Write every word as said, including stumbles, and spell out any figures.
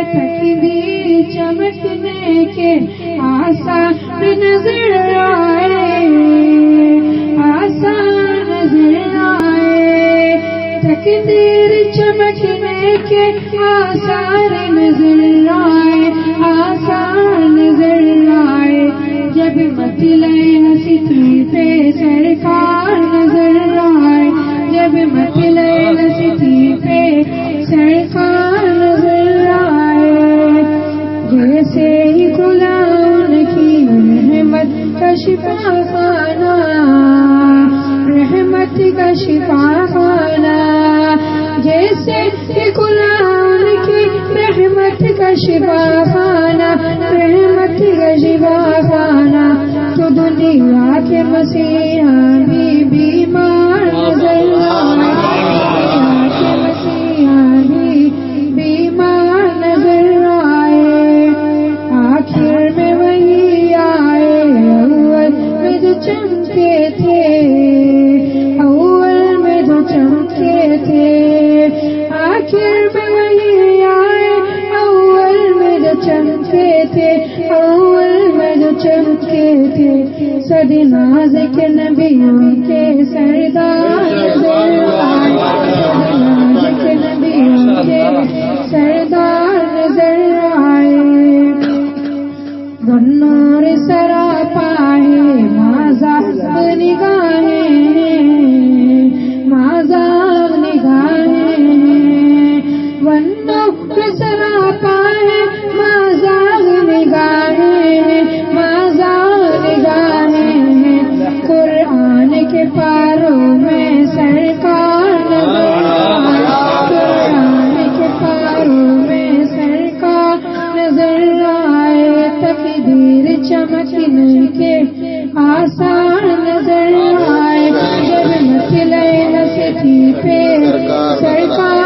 تقدیر چمکنے کے آثار نظر آئے، آثار نظر آئے، تقدیر چمکنے کے آثار نظر آئے، آثار نظر آئے، جب مطلع نسطی پہ سرکار نظر آئے، جب مطلع نسطی پہ سرکار نظر آئے، جیسے ہی کھلا ان کی رحمت کا شفا خانہ، رحمت کا شفا خانہ، جیسے ہی کھلا ان کی رحمت کا شفا خانہ، رحمت کا شفا خانہ، تو دنیا کے مسیحا بھی بیمار نظر آئے، دنیا کے مسیحا بھی بیمار نظر آئے، آخر میں وہی آئے، اول میں جو چمکے تھے، اول میں جو چمکے تھے، آخر میں وہی آئے، اول میں جو چمکے تھے، اول میں جو چمکے تھے، صد ناز کے نبیوں کے سردار نظر آئے، صد ناز کے نبیوں کے سردار نظر آئے، گنور سراپا ہے مازاغ نگاہیں، مازاغ نگاہیں، گنور سراپا ہے مازاغ نگاہیں، مازاغ نگاہیں، قرآن کے پاروں میں سرکار نظر آئے، قرآن کے پاروں میں سرکار نظر آئے، تقدیر چمکنے کے آثار نظر آئے، جب مطلع نسطی پہ سرکار